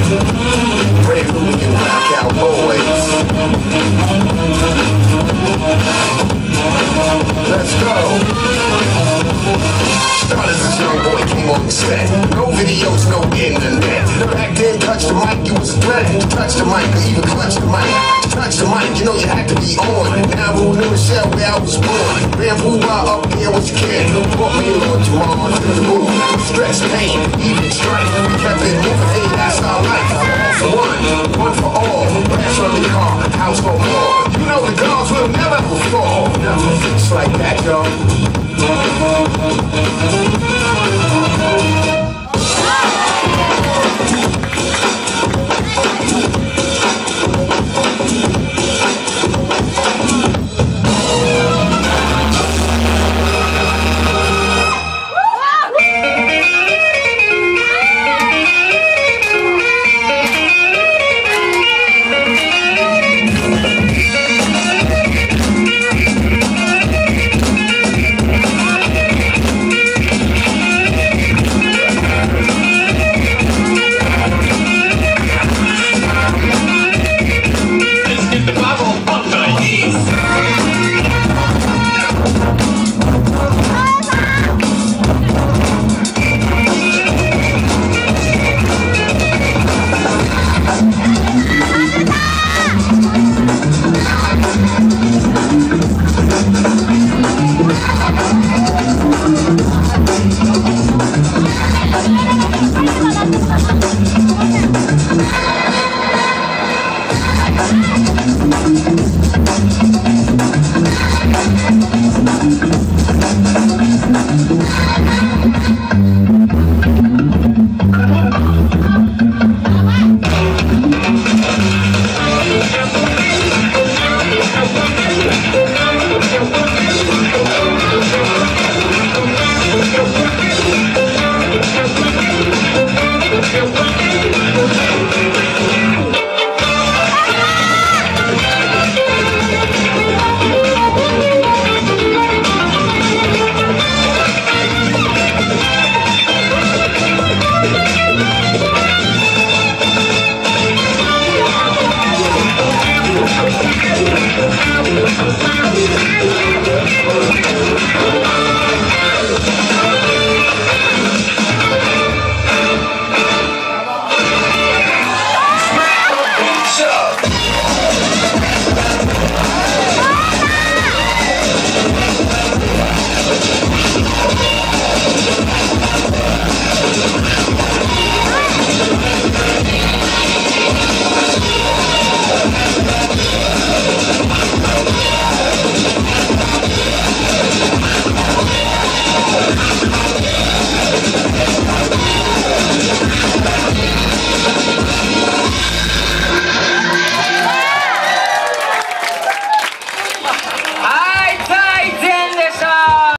Brand new and rock out always. Let's go. Started as this young boy, came on the set. No videos, no internet. Back then, touch the mic, you was a threat. To touch the mic, or even clutch the mic. To touch the mic, you know you had to be on. Now I'm in the shell where I was born. Bamboo while up there was your kid. Brought me on tomorrow, to the move. Stress, pain, even strife. We kept it moving, hey, that's our life. All for one for all. Brass on the car, house for more. You know the gods will never fall. Never fix like that, y'all. Gracias.